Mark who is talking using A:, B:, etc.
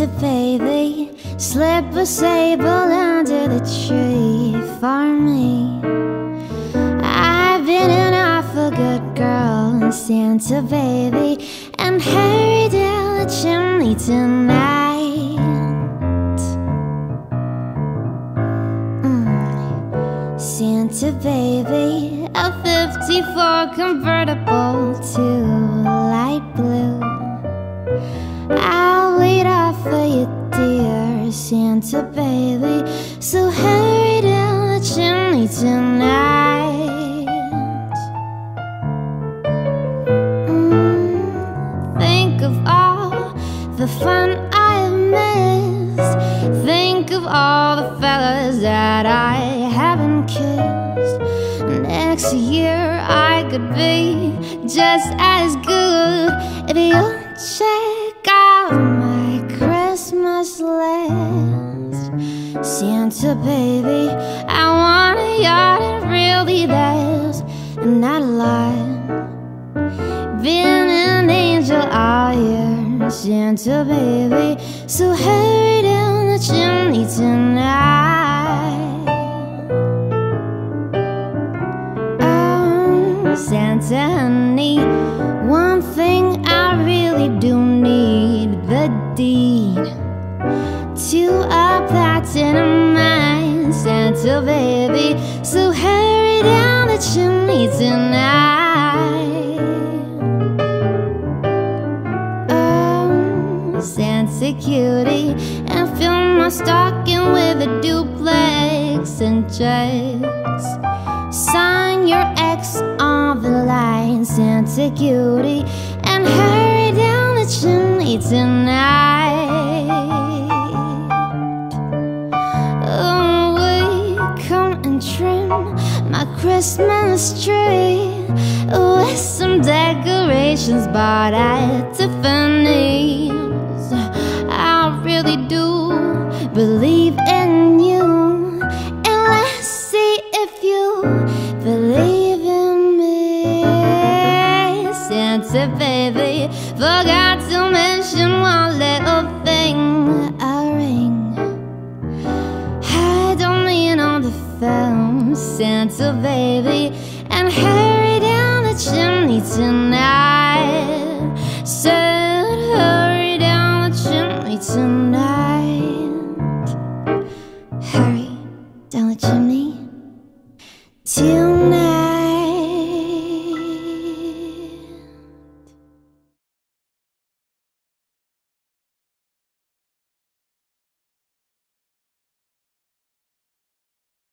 A: Santa baby, slip a sable under the tree for me. I've been an awful good girl, Santa baby, and hurry down the chimney tonight. Santa baby, a 54 convertible to light blue. I'll wait up for you, dear Santa baby, so hurry down the chimney tonight. Think of all the fun I've missed. Think of all the fellas that I haven't kissed. Next year I could be just as good if you check out my Christmas list. Santa baby, I want a yacht and really there's not a lot. Been an angel all year, Santa baby, so hurry down the chimney tonight. Oh, Santa honey, one thing I really do need, the deed to a platinum mine, Santa baby, so hurry down the chimney tonight. Oh, Santa cutie, and fill my stocking with a duplex and checks. Sign your X on the line, Santa cutie, and hurry down the chimney tonight. Oh, we come and trim my Christmas tree with some decorations bought at Tiffany's. I really do believe in you, and let's see if you believe in me. Santa baby, forgot to mention one little thing, a ring. I don't mean on the phone, Santa baby, and hurry down the chimney tonight. Said hurry down the chimney tonight. Hurry down the chimney tonight.